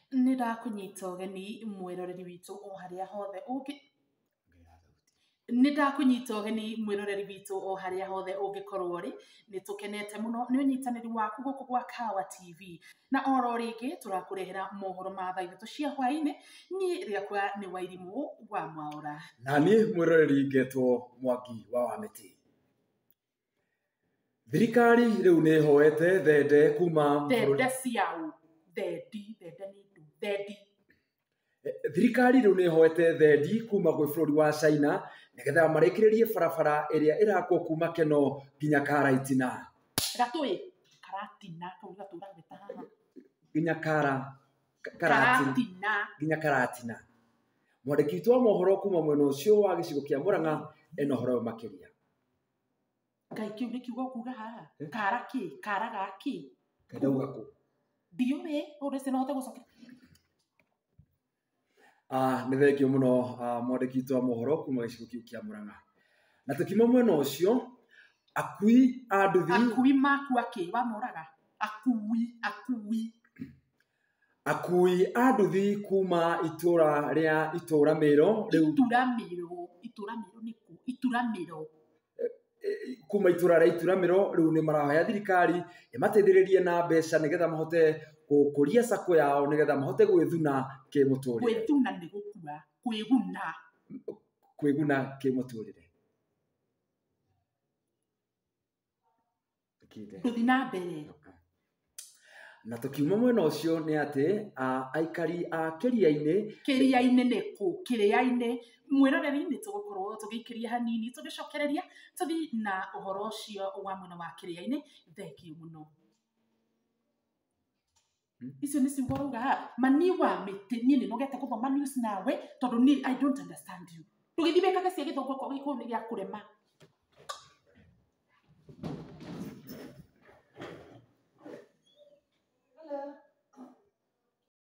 nä ndakånyita å geni mwäroreri witå o harä a hothe nä ndakånyita å geni mwäroreri witå o harä a hothe å ngä korwo rä nä tå kenete må no nä å nyitanä ri waku gå kå gwa Kawa TV na oro rä ngä tå rakå rehera mohoro ma thaa ithatå cia hwainä niä rĩakwa nä Wairimũ wa Mwaũra na niĩ mwäroreri ngetwo Mwangi wa Wamĩtĩ. Thirikari rĩu nĩ hoete thende kuma thende ciaũ thendi thende nĩ ndu thendi thirikari rĩu nĩ hoete thendi kuma gwĩ bũrũri wa China nĩgetha marĩkĩrĩrie barabara ĩrĩa ĩrakwo kuma Keno nginya Karaitina gatũĩ Karatina kau gatũra gwĩta haha nginya Karatina nginya Karatina. Mwandĩki witũ wa mohoro kuma mwena ũcio wa gĩcigo kĩa Mũrang'a ena ũhoro makĩria. Ngai kiu nĩ kiugo kuga haha karaki karagaki Kadauga kũ ndiũĩ ũrĩci no hote gũcokia nĩ thengio mũno mwandĩki witũ wa mohoro kuma gĩcigo kĩu kĩa Mũrang'a. Na tũkiuma mwena ũcio akui a nduthi akui makua kĩ wa moraga akui a nduthi kuma itũra rĩa Itũramĩro rĩu Itũramĩro nĩ kũ Itũramĩro kuma itũra rĩa Itũramĩro rĩu nĩ marahoya thirikari ĩmateithĩrĩrie na mbeca nĩgetha mahote gũkũria sako yao nĩgetha mahote gwĩthuna kĩmũtũrĩre. Gwĩthuna nĩ gũkua kwĩguna kĩmũtũrĩre. Tũthi na mbere. Na tũkiuma mwena ũcio nĩ atĩ aikari a Kĩrĩainĩ nĩ kũ Kĩrĩainĩ mwĩroreri nĩ tũgũkorwo tũgĩikĩria hanini tũgĩcokereria tũthi na ũhoro ũcio wa mwena wa Kĩrĩainĩ thengio mũno. Icio nĩ ciugo rauga mani wa mĩtĩ niĩ nĩ nogete gũthoma news nawe tondũ I don't understand you. Tũgĩthiĩ wĩkage cia gĩthongo kwa gĩkũyũ nĩ gĩa kũrema.